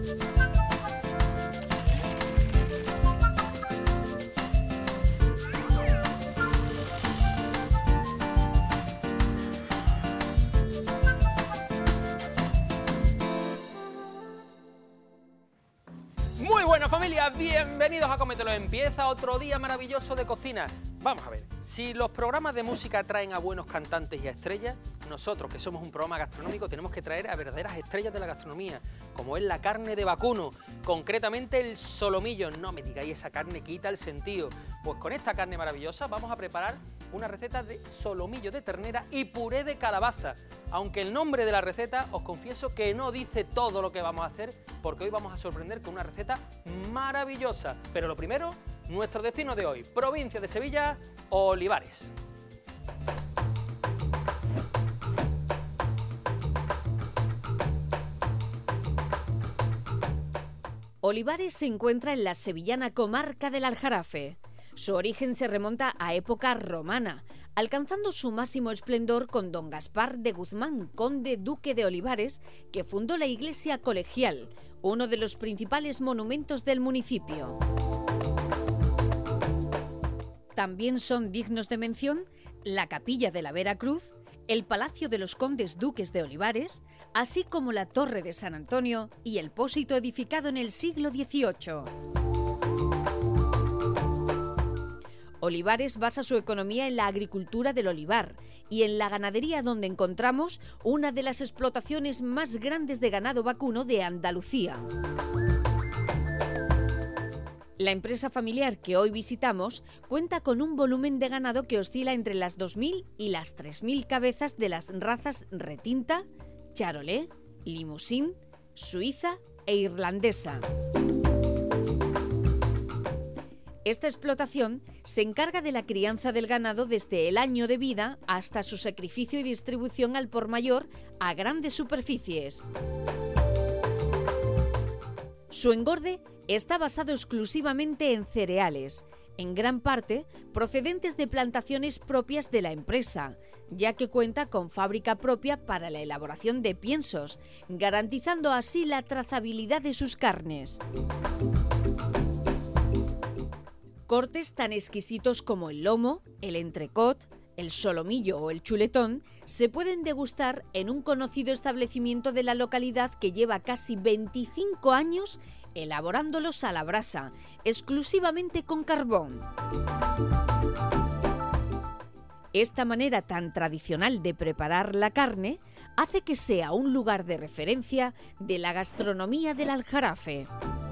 Bueno, familia, bienvenidos a Cómetelo. Empieza otro día maravilloso de cocina. Vamos a ver, si los programas de música traen a buenos cantantes y a estrellas, nosotros, que somos un programa gastronómico, tenemos que traer a verdaderas estrellas de la gastronomía, como es la carne de vacuno, concretamente el solomillo. No me digáis, esa carne quita el sentido. Pues con esta carne maravillosa vamos a preparar una receta de solomillo de ternera y puré de calabaza. Aunque el nombre de la receta, os confieso que no dice todo lo que vamos a hacer, porque hoy vamos a sorprender con una receta maravillosa. Pero lo primero, nuestro destino de hoy, provincia de Sevilla, Olivares. Olivares se encuentra en la sevillana comarca del Aljarafe. Su origen se remonta a época romana, alcanzando su máximo esplendor con don Gaspar de Guzmán, conde duque de Olivares, que fundó la iglesia colegial, uno de los principales monumentos del municipio. También son dignos de mención la capilla de la Vera Cruz, el Palacio de los Condes Duques de Olivares, así como la Torre de San Antonio y el Pósito edificado en el siglo XVIII. Olivares basa su economía en la agricultura del olivar y en la ganadería, donde encontramos una de las explotaciones más grandes de ganado vacuno de Andalucía. La empresa familiar que hoy visitamos cuenta con un volumen de ganado que oscila entre las 2.000 y las 3.000 cabezas de las razas retinta, charolais, limousin, suiza e irlandesa. Esta explotación se encarga de la crianza del ganado desde el año de vida hasta su sacrificio y distribución al por mayor a grandes superficies. Su engorde está basado exclusivamente en cereales, en gran parte procedentes de plantaciones propias de la empresa, ya que cuenta con fábrica propia para la elaboración de piensos, garantizando así la trazabilidad de sus carnes. Cortes tan exquisitos como el lomo, el entrecot, el solomillo o el chuletón se pueden degustar en un conocido establecimiento de la localidad que lleva casi 25 años elaborándolos a la brasa, exclusivamente con carbón. Esta manera tan tradicional de preparar la carne hace que sea un lugar de referencia de la gastronomía del Aljarafe.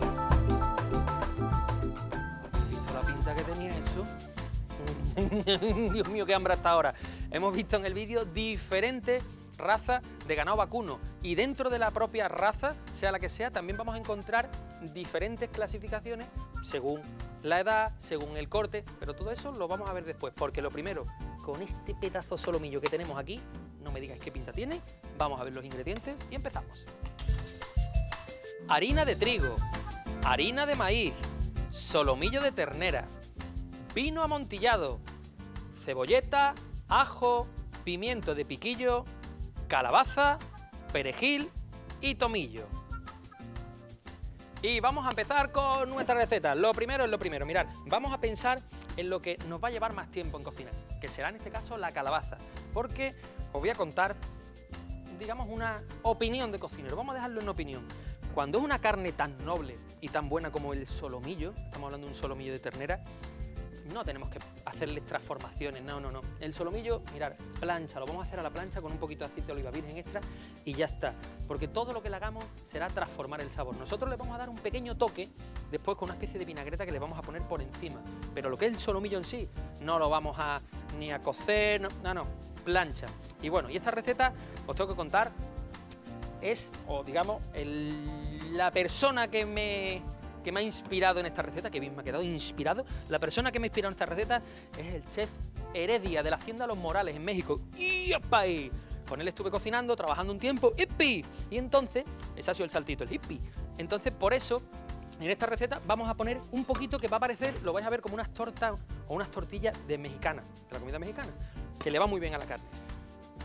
¿Has visto la pinta que tenía eso? Dios mío, qué hambre hasta ahora. Hemos visto en el vídeo diferentes razas de ganado vacuno y dentro de la propia raza, sea la que sea, también vamos a encontrar diferentes clasificaciones según la edad, según el corte, pero todo eso lo vamos a ver después, porque lo primero, con este pedazo solomillo que tenemos aquí, no me digáis qué pinta tiene, vamos a ver los ingredientes y empezamos. Harina de trigo, harina de maíz, solomillo de ternera, vino amontillado, cebolleta, ajo, pimiento de piquillo, calabaza, perejil y tomillo. Y vamos a empezar con nuestra receta. Lo primero es lo primero. Mirad, vamos a pensar en lo que nos va a llevar más tiempo en cocinar, que será en este caso la calabaza, porque os voy a contar, digamos, una opinión de cocinero. Vamos a dejarlo en opinión. Cuando es una carne tan noble y tan buena como el solomillo, estamos hablando de un solomillo de ternera, no tenemos que hacerles transformaciones, no. El solomillo, mirad, plancha, lo vamos a hacer a la plancha con un poquito de aceite de oliva virgen extra y ya está. Porque todo lo que le hagamos será transformar el sabor. Nosotros le vamos a dar un pequeño toque después con una especie de vinagreta que le vamos a poner por encima. Pero lo que es el solomillo en sí, no lo vamos a ni a cocer, no, plancha. Y bueno, y esta receta, os tengo que contar, es, o digamos, la persona que me ha inspirado en esta receta, que bien me ha quedado inspirado. La persona que me ha inspirado en esta receta es el chef Heredia, de la Hacienda Los Morales, en México. ¡Yipi! Con él estuve cocinando, trabajando un tiempo. ¡Yipi! Y entonces, ese ha sido el saltito, el ¡yipi! Entonces, por eso, en esta receta vamos a poner un poquito que va a parecer, lo vais a ver como unas tortas o unas tortillas de mexicana, de la comida mexicana, que le va muy bien a la carne.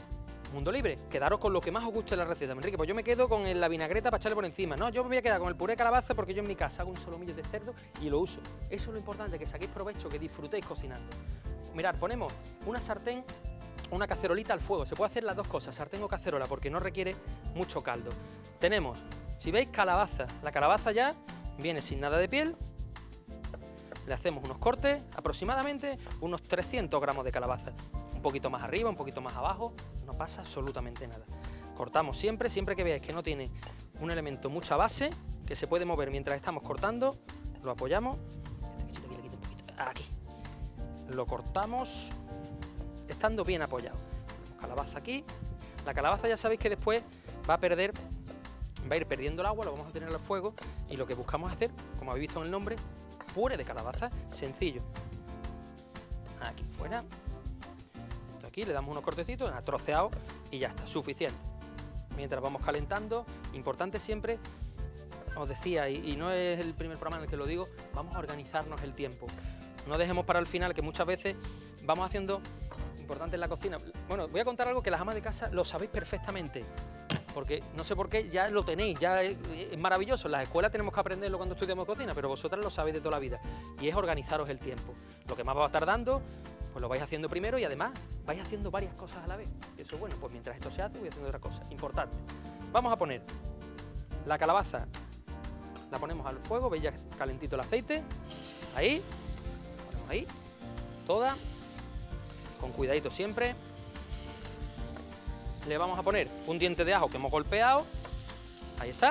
mundo libre, quedaros con lo que más os guste de la receta. Enrique, pues yo me quedo con la vinagreta para echarle por encima. No, yo me voy a quedar con el puré de calabaza porque yo en mi casa hago un solomillo de cerdo y lo uso. Eso es lo importante, que saquéis provecho, que disfrutéis cocinando. Mirad, ponemos una sartén, una cacerolita al fuego. Se puede hacer las dos cosas, sartén o cacerola, porque no requiere mucho caldo. Tenemos, si veis, calabaza. La calabaza ya viene sin nada de piel. Le hacemos unos cortes, aproximadamente unos 300 gramos de calabaza. Un poquito más arriba, un poquito más abajo, no pasa absolutamente nada. Cortamos siempre que veáis que no tiene un elemento mucha base, que se puede mover mientras estamos cortando, lo apoyamos. Aquí. Lo cortamos estando bien apoyado. Calabaza aquí. La calabaza ya sabéis que después va a ir perdiendo el agua, lo vamos a tener al fuego y lo que buscamos hacer, como habéis visto en el nombre, puré de calabaza, sencillo. Aquí fuera. Esto aquí, le damos unos cortecitos, troceado y ya está, suficiente. Mientras vamos calentando, importante siempre, os decía, y no es el primer programa en el que lo digo, vamos a organizarnos el tiempo. No dejemos para el final, que muchas veces vamos haciendo, importante en la cocina. Bueno, voy a contar algo que las amas de casa lo sabéis perfectamente, porque no sé por qué ya lo tenéis, ya es maravilloso. En las escuelas tenemos que aprenderlo cuando estudiamos cocina, pero vosotras lo sabéis de toda la vida, y es organizaros el tiempo. Lo que más va tardando, pues lo vais haciendo primero y además vais haciendo varias cosas a la vez. Eso es bueno, pues mientras esto se hace voy haciendo otra cosa. Importante. Vamos a poner la calabaza, la ponemos al fuego, veis ya calentito el aceite, ahí, ponemos ahí, toda, con cuidadito siempre. Le vamos a poner un diente de ajo que hemos golpeado, ahí está,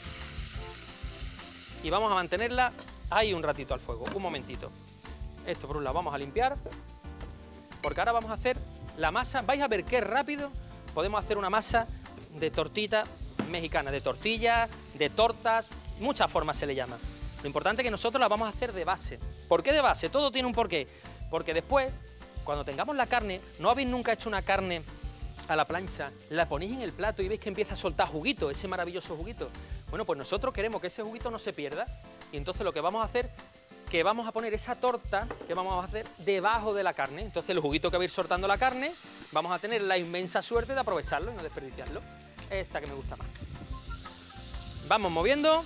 y vamos a mantenerla ahí un ratito al fuego, un momentito. Esto por un lado vamos a limpiar, porque ahora vamos a hacer la masa. Vais a ver qué rápido podemos hacer una masa de tortita mexicana, de tortillas, de tortas, muchas formas se le llama. Lo importante es que nosotros la vamos a hacer de base. ¿Por qué de base? Todo tiene un porqué. Porque después, cuando tengamos la carne, ¿no habéis nunca hecho una carne a la plancha? La ponéis en el plato y veis que empieza a soltar juguito, ese maravilloso juguito. Bueno, pues nosotros queremos que ese juguito no se pierda y entonces lo que vamos a hacer, que vamos a poner esa torta que vamos a hacer debajo de la carne. Entonces el juguito que va a ir soltando la carne, vamos a tener la inmensa suerte de aprovecharlo y no desperdiciarlo. Esta que me gusta más. Vamos moviendo,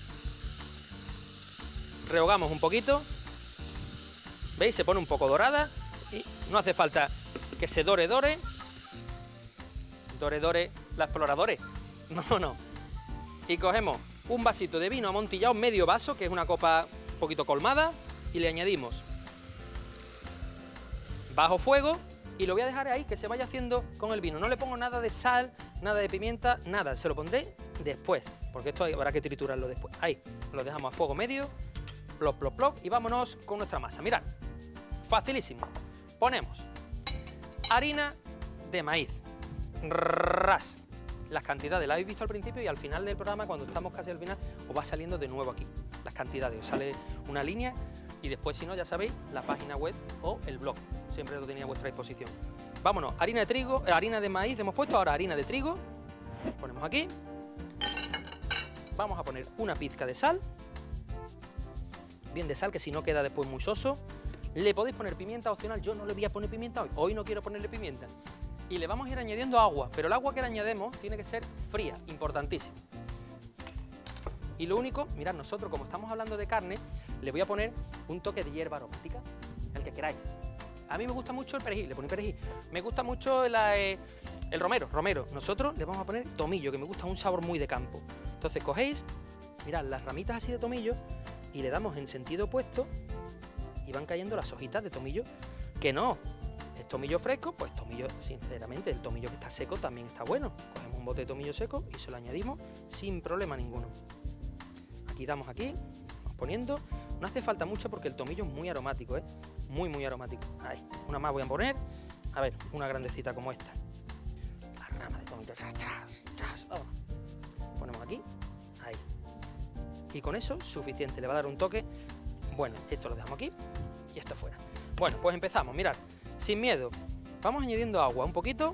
rehogamos un poquito, ¿veis? Se pone un poco dorada y no hace falta que se dore la exploradores, no. Y cogemos un vasito de vino amontillado, medio vaso, que es una copa un poquito colmada, y le añadimos bajo fuego y lo voy a dejar ahí que se vaya haciendo con el vino. No le pongo nada de sal, nada de pimienta, nada, se lo pondré después, porque esto habrá que triturarlo después. Ahí, lo dejamos a fuego medio, plop, plop, plop, y vámonos con nuestra masa. Mirad, facilísimo. Ponemos harina de maíz, ras. Las cantidades las habéis visto al principio y al final del programa, cuando estamos casi al final, os va saliendo de nuevo aquí las cantidades, os sale una línea y después, si no, ya sabéis, la página web o el blog, siempre lo tenía a vuestra disposición. Vámonos, harina de trigo, harina de maíz hemos puesto, ahora harina de trigo, ponemos aquí, vamos a poner una pizca de sal, bien de sal, que si no queda después muy soso. Le podéis poner pimienta opcional, yo no le voy a poner pimienta hoy no quiero ponerle pimienta. Y le vamos a ir añadiendo agua, pero el agua que le añademos tiene que ser fría, importantísimo. Y lo único, mirad, nosotros como estamos hablando de carne, le voy a poner un toque de hierba aromática, el que queráis. A mí me gusta mucho el perejil, le ponéis perejil. Me gusta mucho el romero. Nosotros le vamos a poner tomillo, que me gusta un sabor muy de campo. Entonces cogéis, mirad, las ramitas así de tomillo y le damos en sentido opuesto y van cayendo las hojitas de tomillo, que no. ¿Es tomillo fresco? Pues tomillo, sinceramente, el tomillo que está seco también está bueno. Cogemos un bote de tomillo seco y se lo añadimos sin problema ninguno. Aquí damos aquí, vamos poniendo. No hace falta mucho porque el tomillo es muy aromático, ¿eh? Muy, muy aromático. Ahí, una más voy a poner. A ver, una grandecita como esta. La rama de tomillo. Vamos. Ponemos aquí, ahí. Y con eso, suficiente. Le va a dar un toque. Bueno, esto lo dejamos aquí y esto fuera. Bueno, pues empezamos, mirad. Sin miedo, vamos añadiendo agua un poquito,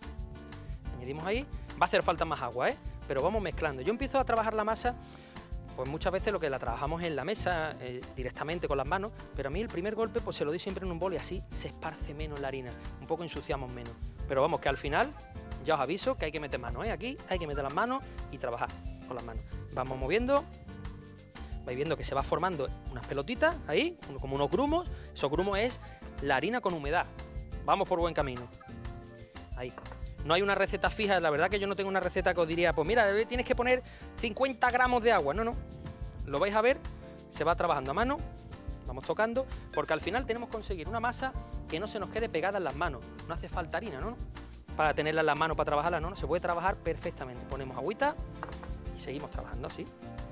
añadimos ahí, va a hacer falta más agua, pero vamos mezclando. Yo empiezo a trabajar la masa pues muchas veces lo que la trabajamos en la mesa, directamente con las manos, pero a mí el primer golpe pues se lo doy siempre en un bol y así se esparce menos la harina, un poco ensuciamos menos. Pero vamos, que al final ya os aviso que hay que meter manos, aquí hay que meter las manos y trabajar con las manos. Vamos moviendo, vais viendo que se va formando unas pelotitas ahí, como unos grumos. Esos grumos es la harina con humedad. Vamos por buen camino. Ahí. No hay una receta fija, la verdad que yo no tengo una receta que os diría, pues mira, tienes que poner 50 gramos de agua. No, no. Lo vais a ver, se va trabajando a mano, vamos tocando, porque al final tenemos que conseguir una masa que no se nos quede pegada en las manos. No hace falta harina, ¿no? Para tenerla en las manos, para trabajarla, no, se puede trabajar perfectamente. Ponemos agüita y seguimos trabajando así.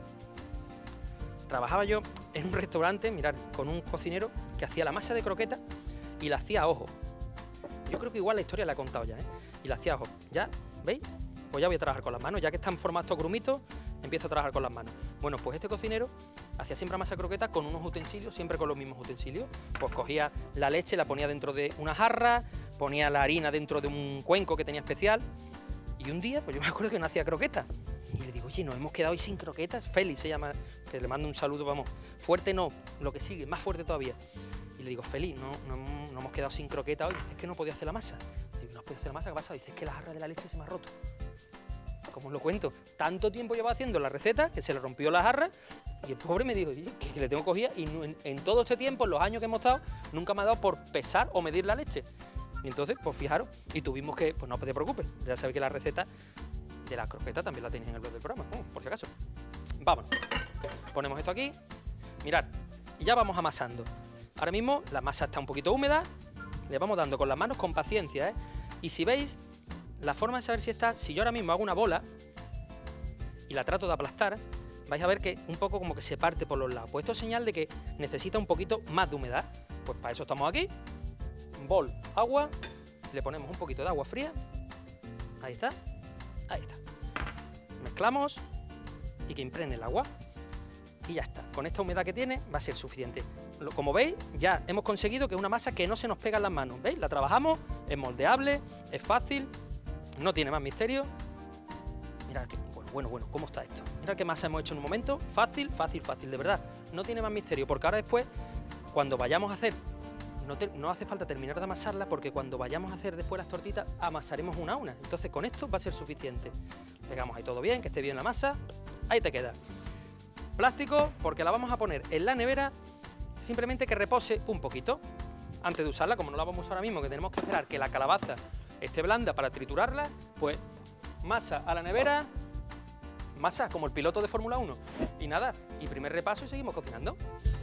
Trabajaba yo en un restaurante, mirad, con un cocinero que hacía la masa de croqueta y la hacía a ojo. Yo creo que igual la historia la he contado ya, ¿eh? Y la hacía a ojo. ¿Ya? ¿Veis? Pues ya voy a trabajar con las manos. Ya que están formados estos grumitos, empiezo a trabajar con las manos. Bueno, pues este cocinero hacía siempre masa de croqueta con unos utensilios, siempre con los mismos utensilios. Pues cogía la leche, la ponía dentro de una jarra, ponía la harina dentro de un cuenco que tenía especial. Y un día, pues yo me acuerdo que no hacía croquetas. Y le digo, oye, nos hemos quedado hoy sin croquetas. Félix se llama, que le mando un saludo, vamos. Fuerte no, lo que sigue, más fuerte todavía. Y le digo, Félix, no hemos quedado sin croqueta hoy. Dice, es que no podía hacer la masa. Digo, no podía hacer la masa, ¿qué pasa? Dice, es que la jarra de la leche se me ha roto. ¿Cómo os lo cuento? Tanto tiempo llevaba haciendo la receta que se le rompió la jarra y el pobre me dijo, que le tengo cogida y en todo este tiempo, en los años que hemos estado, nunca me ha dado por pesar o medir la leche. Y entonces, pues fijaros, y tuvimos que, pues no te preocupes, ya sabéis que la receta de la croqueta también la tenéis en el blog del programa, por si acaso. Vámonos. Ponemos esto aquí, mirad, y ya vamos amasando. Ahora mismo la masa está un poquito húmeda, le vamos dando con las manos con paciencia, ¿eh? Y si veis, la forma de saber si está, si yo ahora mismo hago una bola y la trato de aplastar, vais a ver que un poco como que se parte por los lados. Pues esto es señal de que necesita un poquito más de humedad. Pues para eso estamos aquí. Bol, agua, le ponemos un poquito de agua fría. Ahí está, ahí está. Mezclamos y que impregne el agua. Y ya está. Con esta humedad que tiene va a ser suficiente. Como veis, ya hemos conseguido que es una masa que no se nos pega en las manos. ¿Veis? La trabajamos, es moldeable, es fácil. No tiene más misterio. Mirad que bueno, ¿cómo está esto? Mirad qué masa hemos hecho en un momento. Fácil, fácil, fácil, de verdad. No tiene más misterio, porque ahora después, cuando vayamos a hacer, no hace falta terminar de amasarla, porque cuando vayamos a hacer después las tortitas, amasaremos una a una. Entonces con esto va a ser suficiente. Pegamos ahí todo bien, que esté bien la masa. Ahí te queda. Plástico, porque la vamos a poner en la nevera, simplemente que repose un poquito. Antes de usarla, como no la vamos a usar ahora mismo, que tenemos que esperar que la calabaza esté blanda para triturarla, pues masa a la nevera, masa como el piloto de Fórmula 1. Y nada, y primer repaso y seguimos cocinando.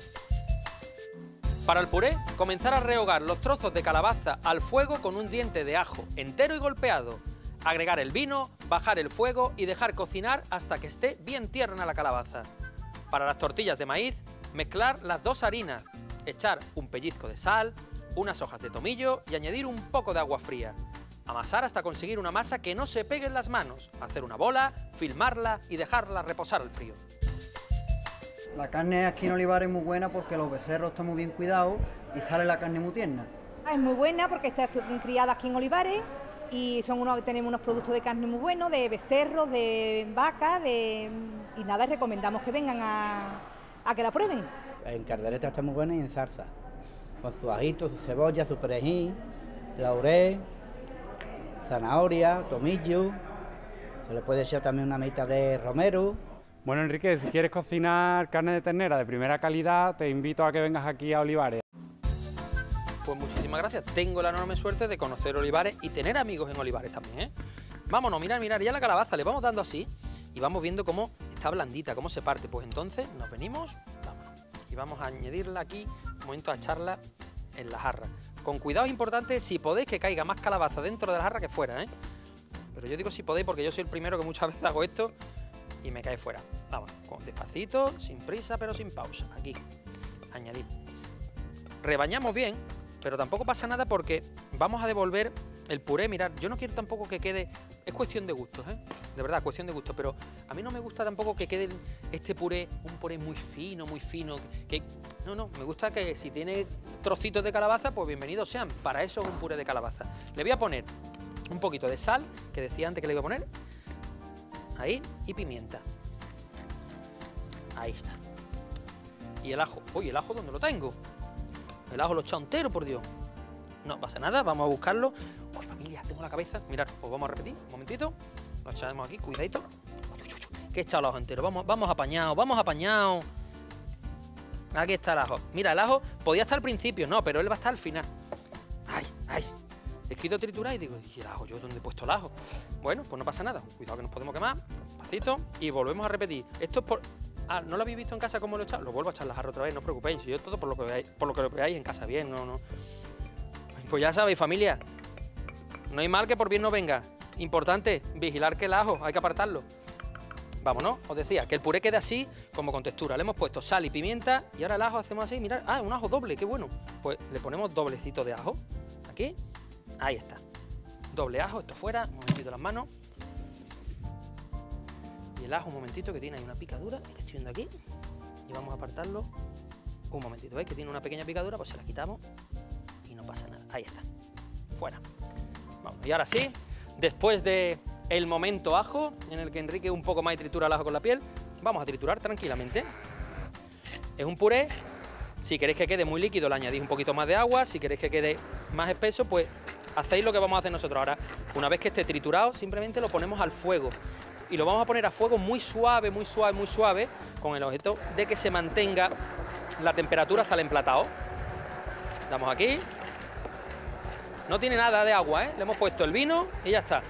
Para el puré, comenzar a rehogar los trozos de calabaza al fuego con un diente de ajo entero y golpeado. Agregar el vino, bajar el fuego y dejar cocinar hasta que esté bien tierna la calabaza. Para las tortillas de maíz, mezclar las dos harinas, echar un pellizco de sal, unas hojas de tomillo y añadir un poco de agua fría. Amasar hasta conseguir una masa que no se pegue en las manos, hacer una bola, filmarla y dejarla reposar al frío. La carne aquí en Olivares es muy buena porque los becerros están muy bien cuidados y sale la carne muy tierna. Es muy buena porque está criada aquí en Olivares y tenemos unos productos de carne muy buenos, de becerros, de vaca, y nada, recomendamos que vengan a que la prueben. En caldereta está muy buena y en salsa, con su ajito, su cebolla, su perejil, laurel, zanahoria, tomillo, se le puede echar también una mitad de romero. Bueno, Enrique, si quieres cocinar carne de ternera de primera calidad, te invito a que vengas aquí a Olivares. Pues muchísimas gracias. Tengo la enorme suerte de conocer Olivares y tener amigos en Olivares también, ¿eh? Vámonos, mirad, ya la calabaza le vamos dando así y vamos viendo cómo está blandita, cómo se parte. Pues entonces nos venimos, vámonos, y vamos a añadirla aquí, un momento a echarla en la jarra. Con cuidado es importante, si podéis, que caiga más calabaza dentro de la jarra que fuera, ¿eh? Pero yo digo si podéis porque yo soy el primero que muchas veces hago esto y me cae fuera. Vamos, despacito, sin prisa pero sin pausa. Aquí, añadir. Rebañamos bien, pero tampoco pasa nada porque vamos a devolver el puré. Mirad, yo no quiero tampoco que quede... Es cuestión de gustos, ¿eh? De verdad, cuestión de gustos. Pero a mí no me gusta tampoco que quede este puré, un puré muy fino, No, me gusta que si tiene trocitos de calabaza, pues bienvenidos sean. Para eso es un puré de calabaza. Le voy a poner un poquito de sal, que decía antes que le iba a poner. Ahí, y pimienta. Ahí está. Y el ajo. Uy, ¿el ajo dónde lo tengo? El ajo lo he echado entero, por Dios. No pasa nada, vamos a buscarlo. Uy, familia, tengo la cabeza. Mirad, pues vamos a repetir, un momentito. Lo echamos aquí, cuidadito. Que he echado el ajo entero. Vamos apañados, vamos apañados. Aquí está el ajo. Mira, el ajo podía estar al principio, no, pero él va a estar al final. ¡Ay, ay! He escrito triturar y digo, ¿y el ajo? ¿Yo dónde he puesto el ajo? Bueno, pues no pasa nada. Cuidado que nos podemos quemar. Despacito. Y volvemos a repetir. Esto es por... Ah, ¿no lo habéis visto en casa cómo lo he echado? Lo vuelvo a echar la jarra otra vez, no os preocupéis. Yo todo por lo que lo veáis en casa bien, no. Pues ya sabéis, familia. No hay mal que por bien no venga. Importante, vigilar que el ajo, hay que apartarlo. Vámonos, os decía, que el puré quede así, como con textura. Le hemos puesto sal y pimienta y ahora el ajo hacemos así, mirad, un ajo doble, qué bueno. Pues le ponemos doblecito de ajo, aquí, ahí está. Doble ajo, esto fuera, un momentito las manos. Y el ajo, un momentito, que tiene ahí una picadura, que estoy viendo aquí. Y vamos a apartarlo un momentito, ¿veis? Que tiene una pequeña picadura, pues se la quitamos y no pasa nada. Ahí está, fuera. Vamos, y ahora sí, después de... el momento ajo, en el que Enrique un poco más tritura el ajo con la piel, vamos a triturar tranquilamente. Es un puré, si queréis que quede muy líquido le añadís un poquito más de agua, si queréis que quede más espeso, pues hacéis lo que vamos a hacer nosotros. Ahora, una vez que esté triturado, simplemente lo ponemos al fuego. Y lo vamos a poner a fuego muy suave, muy suave, muy suave, con el objeto de que se mantenga la temperatura hasta el emplatado. Damos aquí. No tiene nada de agua, ¿eh? Le hemos puesto el vino y ya está.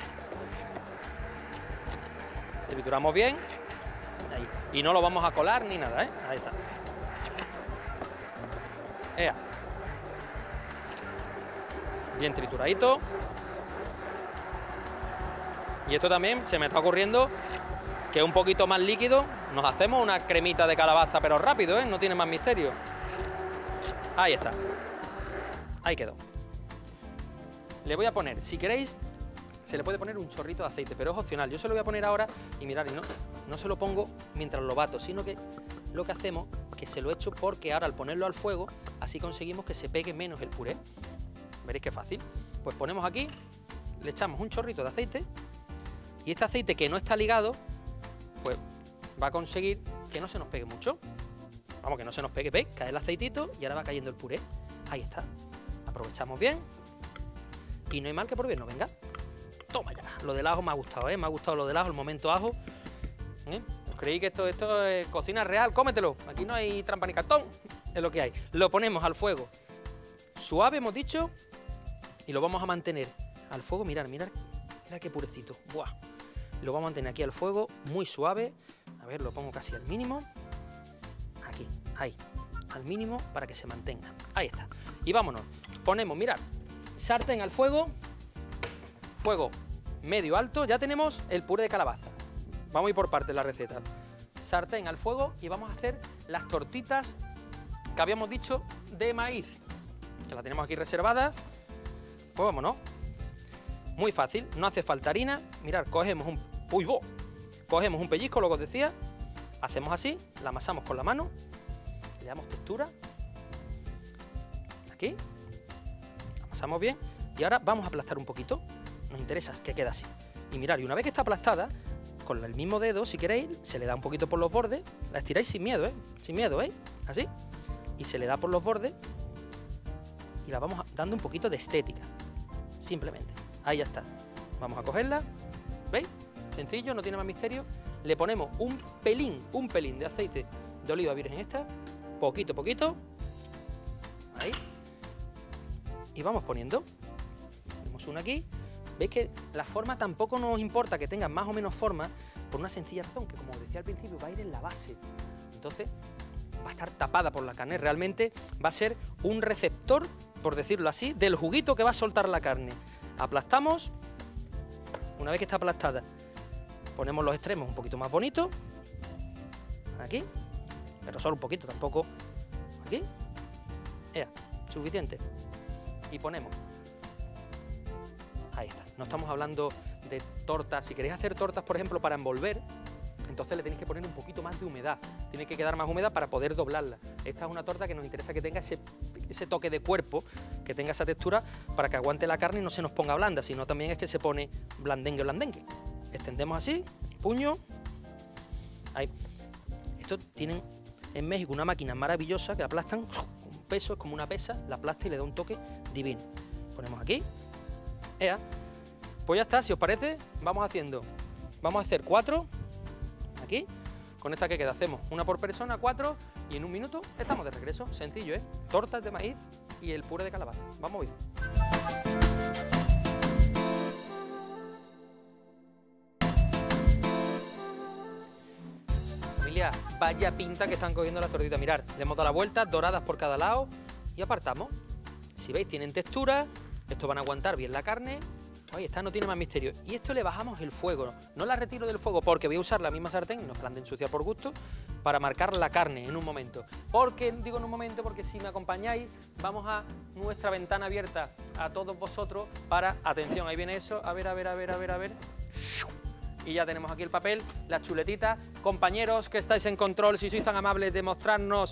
Trituramos bien. Ahí. Y no lo vamos a colar ni nada, ¿eh? Ahí está. ¡Ea! Bien trituradito. Y esto también se me está ocurriendo que es un poquito más líquido. Nos hacemos una cremita de calabaza, pero rápido, ¿eh? No tiene más misterio. Ahí está. Ahí quedó. Le voy a poner, si queréis, se le puede poner un chorrito de aceite, pero es opcional. Yo se lo voy a poner ahora y mirad, no se lo pongo mientras lo bato, sino que lo que hacemos, que se lo echo porque ahora al ponerlo al fuego, así conseguimos que se pegue menos el puré. Veréis qué fácil. Pues ponemos aquí, le echamos un chorrito de aceite y este aceite que no está ligado, pues va a conseguir que no se nos pegue mucho. Vamos, que no se nos pegue, ¿veis? Cae el aceitito y ahora va cayendo el puré. Ahí está. Aprovechamos bien y no hay mal que por bien no venga. Toma ya. Lo del ajo me ha gustado, ¿eh? Me ha gustado lo del ajo, el momento ajo. ¿Os creéis que esto es cocina real? Cómetelo. Aquí no hay trampa ni cartón. Es lo que hay. Lo ponemos al fuego suave, hemos dicho, y lo vamos a mantener al fuego. Mirad qué purecito. Buah. Lo vamos a mantener aquí al fuego, muy suave. A ver, lo pongo casi al mínimo. Aquí, ahí, al mínimo para que se mantenga. Ahí está. Y vámonos. Ponemos, mirad, sartén al fuego. Fuego medio alto, ya tenemos el puré de calabaza. Vamos a ir por partes la receta. Sartén al fuego y vamos a hacer las tortitas que habíamos dicho de maíz, que la tenemos aquí reservada. Pues vámonos. Muy fácil, no hace falta harina. Mirad, cogemos cogemos un pellizco, lo que os decía, hacemos así, la amasamos con la mano, le damos textura. Aquí, amasamos bien y ahora vamos a aplastar un poquito. Nos interesa que quede así. Y mirad, y una vez que está aplastada, con el mismo dedo, si queréis, se le da un poquito por los bordes, la estiráis sin miedo, ¿eh? Sin miedo, ¿eh? Así. Y se le da por los bordes y la vamos dando un poquito de estética. Simplemente. Ahí ya está. Vamos a cogerla. ¿Veis? Sencillo, no tiene más misterio. Le ponemos un pelín de aceite de oliva virgen extra. Poquito. Ahí. Y vamos poniendo. Ponemos una aquí. Veis que la forma tampoco nos importa que tenga más o menos forma, por una sencilla razón, que como decía al principio, va a ir en la base. Entonces va a estar tapada por la carne. Realmente va a ser un receptor, por decirlo así, del juguito que va a soltar la carne. Aplastamos. Una vez que está aplastada, ponemos los extremos un poquito más bonitos. Aquí. Pero solo un poquito, tampoco. Aquí. Ya, suficiente. Y ponemos. Ahí está. No estamos hablando de tortas. Si queréis hacer tortas, por ejemplo, para envolver, entonces le tenéis que poner un poquito más de humedad. Tiene que quedar más húmeda para poder doblarla. Esta es una torta que nos interesa que tenga ese toque de cuerpo, que tenga esa textura para que aguante la carne y no se nos ponga blanda, sino también es que se pone blandengue. Extendemos así, puño. Ahí. Esto tienen en México una máquina maravillosa que aplastan, un peso, es como una pesa, la aplasta y le da un toque divino. Ponemos aquí, ea. Pues ya está, si os parece, vamos a hacer 4, aquí, con esta que queda, hacemos una por persona, 4, y en un minuto estamos de regreso. Sencillo, ¿eh? Tortas de maíz y el puré de calabaza. Vamos bien. Familia, vaya pinta que están cogiendo las tortitas. Mirad, le hemos dado la vuelta, doradas por cada lado y apartamos. Si veis, tienen textura, estos van a aguantar bien la carne. Oye, esta no tiene más misterio. Y esto le bajamos el fuego, no la retiro del fuego porque voy a usar la misma sartén, no es plan de ensuciar por gusto, para marcar la carne en un momento. Porque, digo en un momento, porque si me acompañáis, vamos a nuestra ventana abierta a todos vosotros para, atención, ahí viene eso, a ver. Y ya tenemos aquí el papel, las chuletitas. Compañeros que estáis en control, si sois tan amables de mostrarnos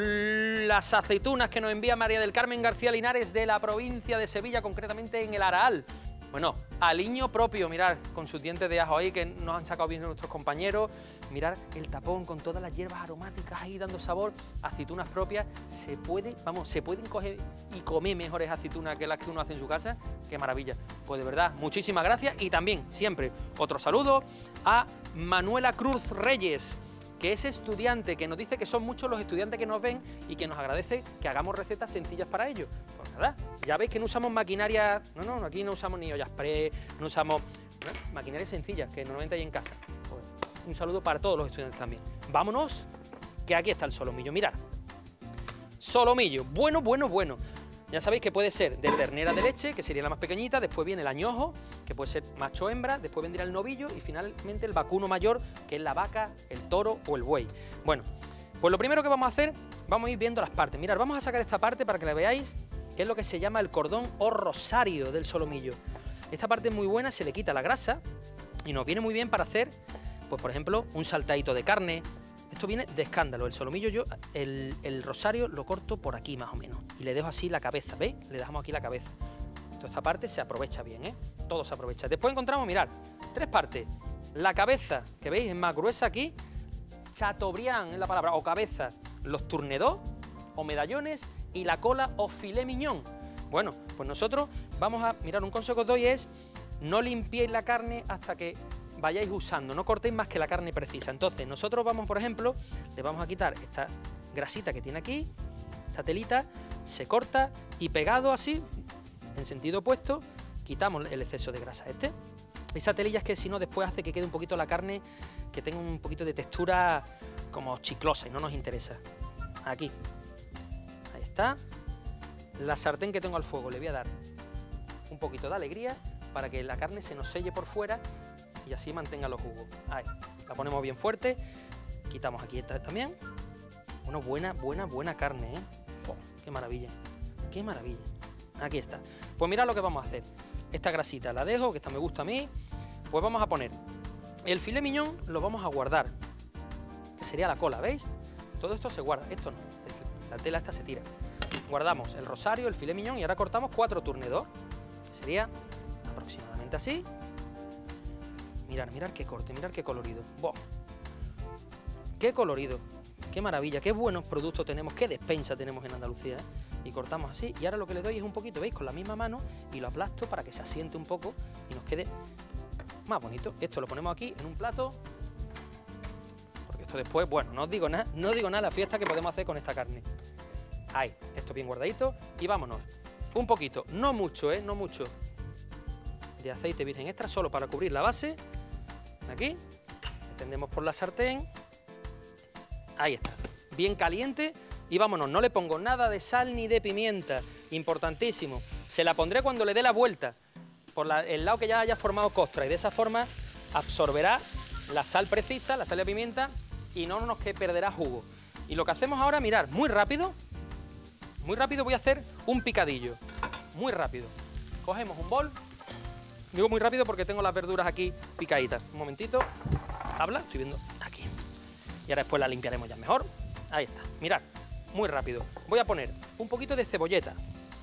las aceitunas que nos envía María del Carmen García Linares de la provincia de Sevilla, concretamente en el Araal. Bueno, aliño propio, mirad, con sus dientes de ajo ahí que nos han sacado bien nuestros compañeros. Mirad el tapón con todas las hierbas aromáticas ahí dando sabor. Aceitunas propias, se pueden coger y comer mejores aceitunas que las que uno hace en su casa. ¡Qué maravilla! Pues de verdad, muchísimas gracias. Y también, siempre, otro saludo a Manuela Cruz Reyes, que es estudiante, que nos dice que son muchos los estudiantes que nos ven y que nos agradece que hagamos recetas sencillas para ellos. Pues nada, ya veis que no usamos maquinaria, no, aquí no usamos ni ollas pre, no usamos maquinaria sencilla, que normalmente hay en casa. Pues un saludo para todos los estudiantes también. Vámonos, que aquí está el solomillo. Mirad, solomillo, bueno. Ya sabéis que puede ser de ternera de leche, que sería la más pequeñita, después viene el añojo, que puede ser macho hembra, después vendrá el novillo y finalmente el vacuno mayor, que es la vaca, el toro o el buey. Bueno, pues lo primero que vamos a hacer, vamos a ir viendo las partes. Mirad, vamos a sacar esta parte para que la veáis, que es lo que se llama el cordón o rosario del solomillo. Esta parte es muy buena, se le quita la grasa y nos viene muy bien para hacer, pues por ejemplo, un saltadito de carne. Esto viene de escándalo. El solomillo yo, el rosario lo corto por aquí más o menos y le dejo así la cabeza, ¿veis? Le dejamos aquí la cabeza. Toda esta parte se aprovecha bien, ¿eh? Todo se aprovecha. Después encontramos, mirad, 3 partes. La cabeza, que veis, es más gruesa aquí. Chateaubriand es la palabra, o cabeza. Los tournedos o medallones y la cola o filet mignon. Bueno, pues nosotros vamos a, mirar, un consejo que os doy es no limpiéis la carne hasta que vayáis usando, no cortéis más que la carne precisa. Entonces nosotros vamos, por ejemplo, le vamos a quitar esta grasita que tiene aquí, esta telita, se corta y pegado así, en sentido opuesto, quitamos el exceso de grasa Esa telilla es que si no después hace que quede un poquito la carne, que tenga un poquito de textura como chiclosa y no nos interesa. Aquí, ahí está. La sartén que tengo al fuego le voy a dar un poquito de alegría para que la carne se nos selle por fuera y así mantenga los jugos. Ahí, la ponemos bien fuerte, quitamos aquí esta también. Una buena carne, ¿eh? Oh, qué maravilla, qué maravilla. Aquí está. Pues mirad lo que vamos a hacer. Esta grasita la dejo, que esta me gusta a mí. Pues vamos a poner el filet mignon, lo vamos a guardar, que sería la cola, ¿veis? Todo esto se guarda, esto no, la tela esta se tira. Guardamos el rosario, el filet mignon y ahora cortamos 4 tournedos, que sería aproximadamente así. Mirad qué corte, mirad qué colorido. ¡Boh! ¡Qué colorido! ¡Qué maravilla! ¡Qué buenos productos tenemos! ¡Qué despensa tenemos en Andalucía! Y cortamos así. Y ahora lo que le doy es un poquito, ¿veis? Con la misma mano y lo aplasto para que se asiente un poco y nos quede más bonito. Esto lo ponemos aquí en un plato. Porque esto después, bueno, no os digo nada la fiesta que podemos hacer con esta carne. Ahí, esto bien guardadito. Y vámonos. Un poquito, no mucho, no mucho, de aceite virgen extra, solo para cubrir la base. Aquí, extendemos por la sartén. Ahí está, bien caliente. Y vámonos, no le pongo nada de sal ni de pimienta, importantísimo. Se la pondré cuando le dé la vuelta, por el lado que ya haya formado costra, y de esa forma absorberá la sal precisa, la sal y la pimienta, y no nos perderá jugo. Y lo que hacemos ahora, mirad, muy rápido voy a hacer un picadillo, muy rápido. Cogemos un bol, digo muy rápido porque tengo las verduras aquí picaditas. Un momentito, habla, estoy viendo aquí. Y ahora después la limpiaremos ya mejor. Ahí está, mirad, muy rápido. Voy a poner un poquito de cebolleta,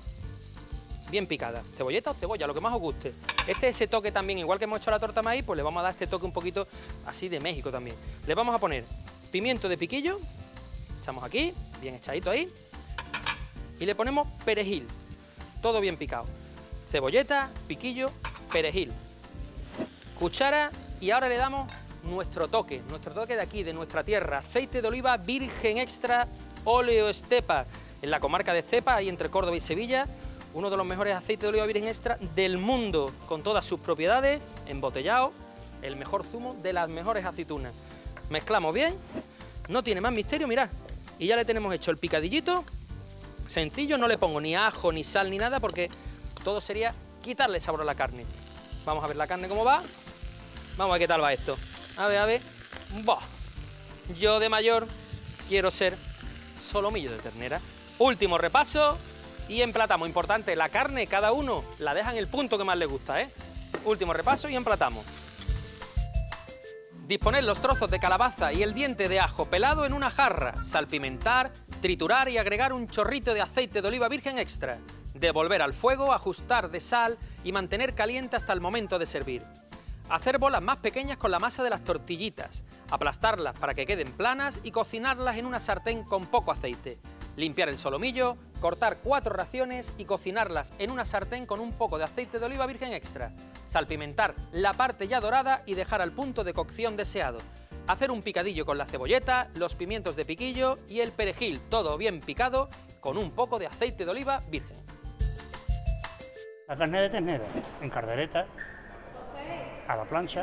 bien picada. Cebolleta o cebolla, lo que más os guste. Ese toque también, igual que hemos hecho la torta maíz, pues le vamos a dar este toque un poquito así de México también. Le vamos a poner pimiento de piquillo, echamos aquí, bien echadito ahí, y le ponemos perejil, todo bien picado. Cebolleta, piquillo, perejil, cuchara, y ahora le damos nuestro toque de aquí, de nuestra tierra, aceite de oliva virgen extra, óleo Estepa, en la comarca de Estepa, ahí entre Córdoba y Sevilla, uno de los mejores aceites de oliva virgen extra del mundo, con todas sus propiedades, embotellado, el mejor zumo de las mejores aceitunas. Mezclamos bien, no tiene más misterio, mirad, y ya le tenemos hecho el picadillito, sencillo, no le pongo ni ajo, ni sal, ni nada, porque todo sería quitarle sabor a la carne. Vamos a ver la carne cómo va, vamos a ver qué tal va esto. A ver, ¡buah! Yo de mayor quiero ser solomillo de ternera. Último repaso y emplatamos. Importante, la carne cada uno la deja en el punto que más le gusta, ¿eh? Último repaso y emplatamos. Disponer los trozos de calabaza y el diente de ajo pelado en una jarra, salpimentar, triturar y agregar un chorrito de aceite de oliva virgen extra. Devolver al fuego, ajustar de sal y mantener caliente hasta el momento de servir. Hacer bolas más pequeñas con la masa de las tortillitas, aplastarlas para que queden planas y cocinarlas en una sartén con poco aceite. Limpiar el solomillo, cortar 4 raciones y cocinarlas en una sartén con un poco de aceite de oliva virgen extra. Salpimentar la parte ya dorada y dejar al punto de cocción deseado. Hacer un picadillo con la cebolleta, los pimientos de piquillo y el perejil, todo bien picado, con un poco de aceite de oliva virgen. La carne de ternera en caldereta, a la plancha,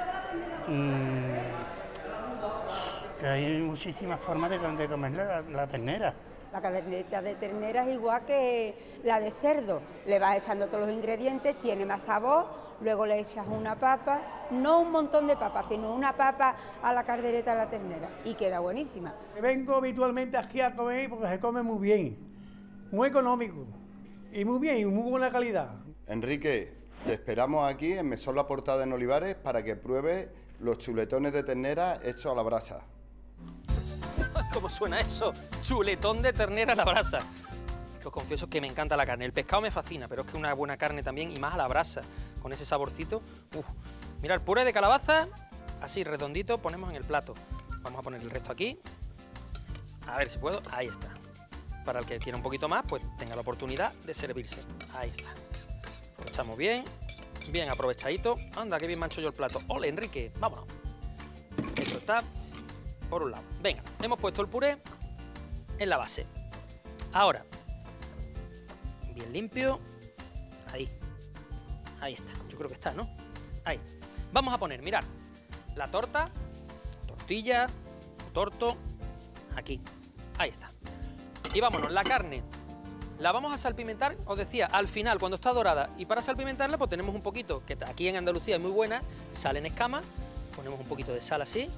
que hay muchísimas formas de comer la ternera. La caldereta de ternera es igual que la de cerdo, le vas echando todos los ingredientes, tiene más sabor, luego le echas una papa, no un montón de papas, sino una papa a la caldereta de la ternera y queda buenísima. Vengo habitualmente aquí a comer porque se come muy bien, muy económico y muy bien y muy buena calidad. Enrique, te esperamos aquí en Mesón La Portada en Olivares para que pruebes los chuletones de ternera hechos a la brasa. ¿Cómo suena eso? Chuletón de ternera a la brasa. Es que os confieso que me encanta la carne. El pescado me fascina, pero es que una buena carne también, y más a la brasa, con ese saborcito. Mira, el puré de calabaza, así redondito, ponemos en el plato. Vamos a poner el resto aquí. A ver si puedo. Ahí está. Para el que quiera un poquito más, pues tenga la oportunidad de servirse. Ahí está. Aprovechamos bien, bien aprovechadito. Anda, qué bien mancho yo el plato. ¡Ole, Enrique! Vámonos. Esto está por un lado. Venga, hemos puesto el puré en la base. Ahora, bien limpio. Ahí. Ahí está. Yo creo que está, ¿no? Ahí. Vamos a poner, mirad, la tortilla, torto, aquí. Ahí está. Y vámonos, la carne la vamos a salpimentar, os decía, al final, cuando está dorada. Y para salpimentarla, pues tenemos un poquito, que aquí en Andalucía es muy buena, sal en escama. Ponemos un poquito de sal así.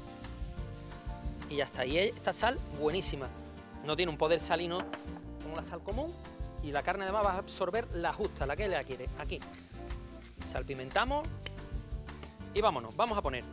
Y ya está. Y esta sal, buenísima. No tiene un poder salino como la sal común. Y la carne además va a absorber la justa, la que le quiere. Aquí. Salpimentamos. Y vámonos. Vamos a poner,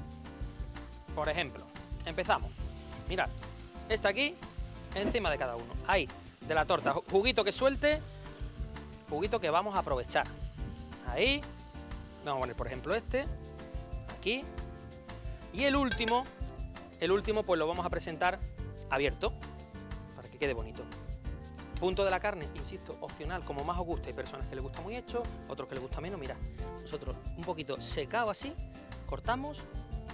por ejemplo, empezamos. Mirad, esta aquí, encima de cada uno. Ahí, de la torta. Juguito que suelte, juguito que vamos a aprovechar. Ahí. Vamos a poner, por ejemplo, este. Aquí. Y el último pues lo vamos a presentar abierto, para que quede bonito. Punto de la carne, insisto, opcional, como más os guste. Hay personas que les gusta muy hecho, otros que les gusta menos. Mirad, nosotros un poquito secado así, cortamos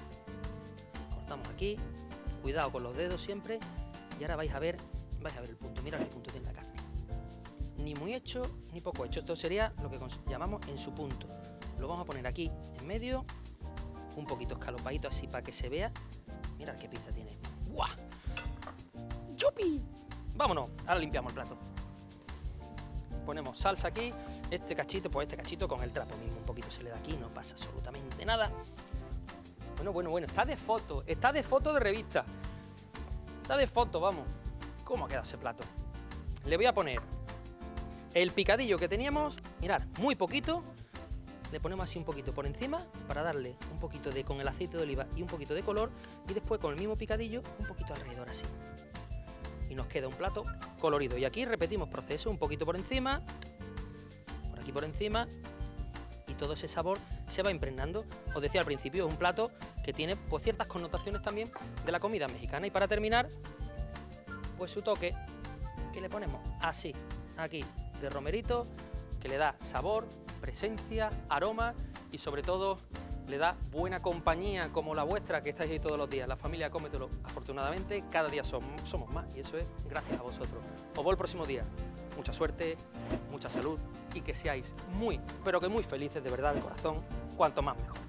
aquí, cuidado con los dedos siempre, y ahora vais a ver el punto. Mirad el punto tiene la carne. Ni muy hecho, ni poco hecho. Esto sería lo que llamamos en su punto. Lo vamos a poner aquí en medio, un poquito escalopadito así para que se vea. Mirad qué pinta tiene esto. ¡Guau! ¡Yupi! Vámonos, ahora limpiamos el plato. Ponemos salsa aquí, este cachito con el trapo mismo, un poquito se le da aquí, no pasa absolutamente nada. Bueno, está de foto de revista. Está de foto, vamos. ¿Cómo ha quedado ese plato? Le voy a poner el picadillo que teníamos, mirad, muy poquito. Le ponemos así un poquito por encima para darle un poquito con el aceite de oliva y un poquito de color, y después con el mismo picadillo un poquito alrededor así. Y nos queda un plato colorido. Y aquí repetimos proceso, un poquito por encima, por aquí por encima, y todo ese sabor se va impregnando. Os decía al principio, es un plato que tiene pues ciertas connotaciones también de la comida mexicana. Y para terminar, pues su toque, que le ponemos así, aquí, de romerito, que le da sabor, presencia, aroma y sobre todo le da buena compañía como la vuestra, que estáis ahí todos los días. La familia Cómetelo, afortunadamente, cada día somos más y eso es gracias a vosotros. Os veo el próximo día. Mucha suerte, mucha salud y que seáis muy, pero que muy felices de verdad de corazón, cuanto más mejor.